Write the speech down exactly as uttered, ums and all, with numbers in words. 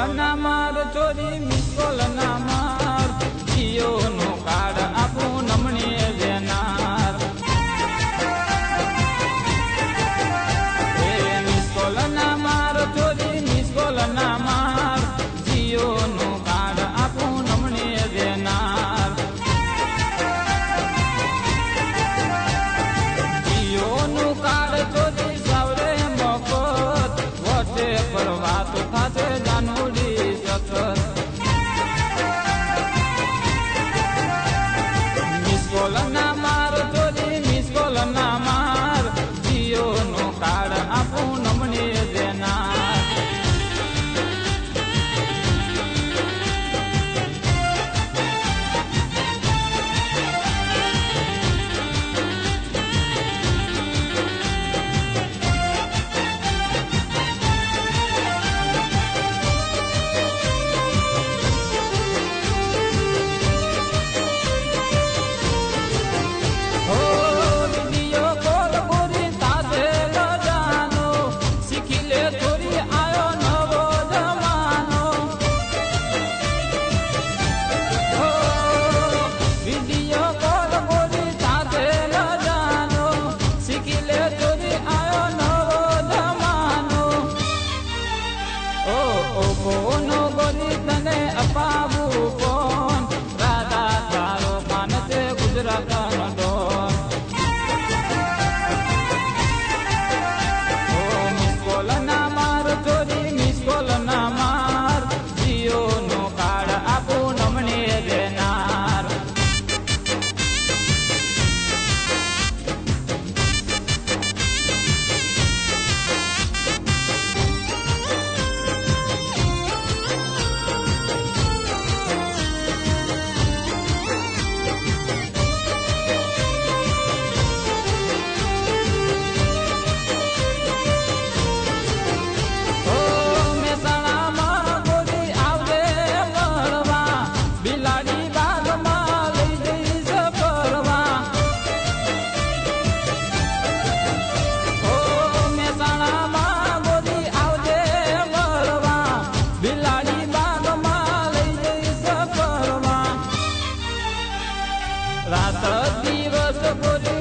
ના માર ચોરી મિસકોલ ના માર જીઓ નો કાર્ડ આપું નમણી દેનાર એ મિસકોલ ના માર ચોરી મિસકોલ ના માર જીઓ નો કાર્ડ આપું નમણી દેનાર જીઓ નું કાર્ડ ચોરી સવરે મફત વટે પર વાત થાશે જાનુડી સખત મિસકોલ ના માર ચોરી મિસકોલ ના માર જીઓ નું કાર્ડ આપું નમણી દેનાર કોનો ગોરી તને અપાવું કોણ રાધા તારો માનસે ગુજરાત ડોન ઓ મિસકોલ ના માર ચોરી મિસકોલ ના માર જીઓ નો કાર્ડ આપું નમણી દેનાર રાત દિવસ ગોરી